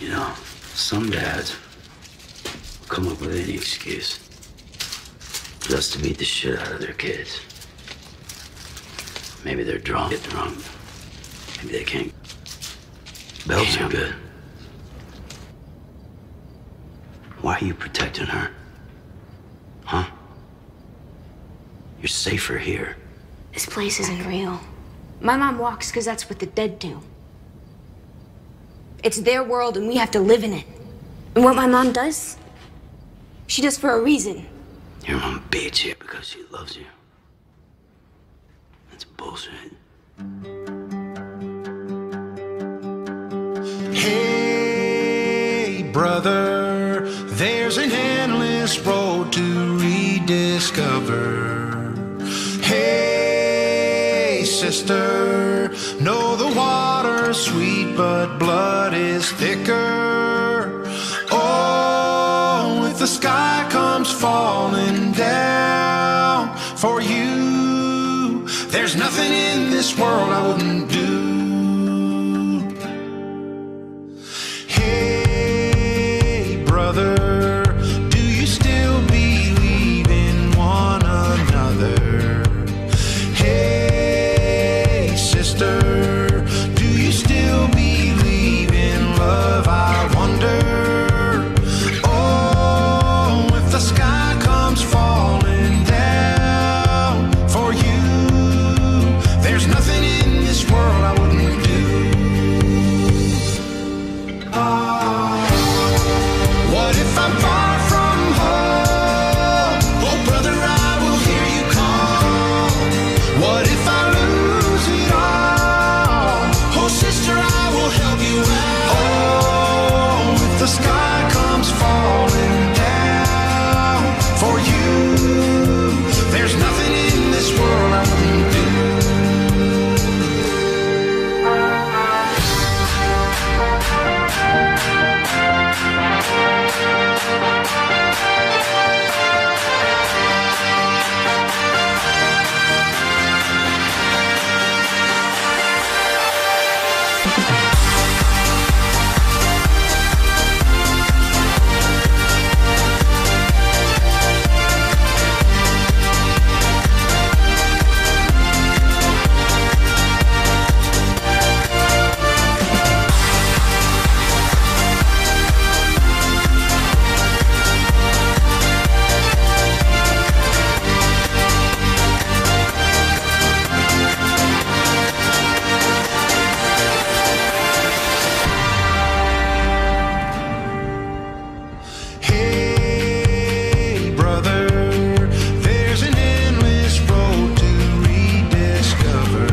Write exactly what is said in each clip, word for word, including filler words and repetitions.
You know, some dads come up with any excuse just to beat the shit out of their kids. Maybe they're drunk, get drunk. Maybe they can't. Belts are good. Why are you protecting her? Huh? You're safer here. This place isn't real. My mom walks because that's what the dead do. It's their world and we have to live in it. And what my mom does, she does for a reason. Your mom beats you because she loves you. That's bullshit. Hey, brother, there's an endless road to rediscover. Hey, sister, know the water's sweet, but blood is thicker. Oh, if the sky comes falling down for you, there's nothing in this world I wouldn't do. Hey, brother, do you still believe in one another? Hey, sister, do you still believe in love? I wonder. Oh, if the sky comes falling down for you, there's nothing in this world I wouldn't do. Oh, what if I'm far from home? Oh, brother, I will hear you call. What if I lose it all? Oh, sister, I will help you out. Oh, if the sky comes falling down for you, there's nothing in this world I wouldn't do. Hey, brother, there's an endless road to rediscover.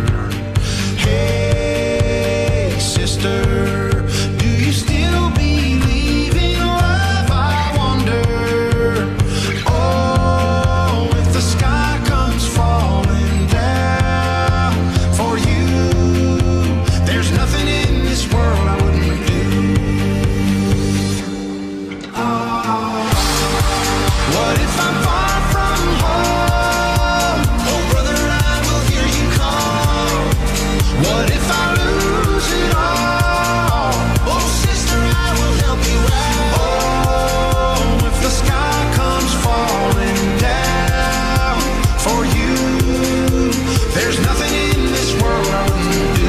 Hey, sister, do you still believe in love? I wonder. Oh, if the sky comes falling down for you, there's nothing in this world I wouldn't do. What if I'm far from home? Oh, brother, I will hear you call. What if I lose it all? Oh, sister, I will help you out. Oh, if the sky comes falling down for you, there's nothing in this world I wouldn't do.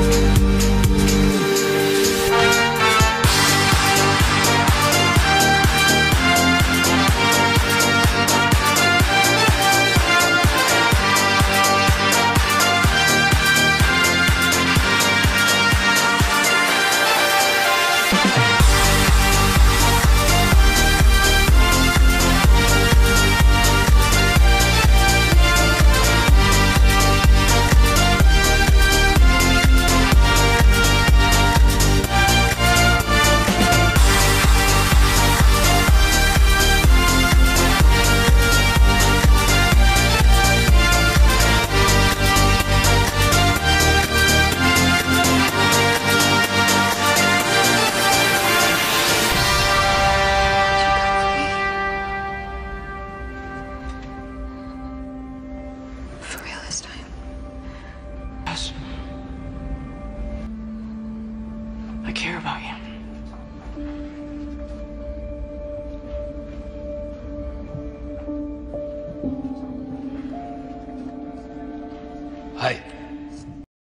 For real this time. Yes. I care about you. はい。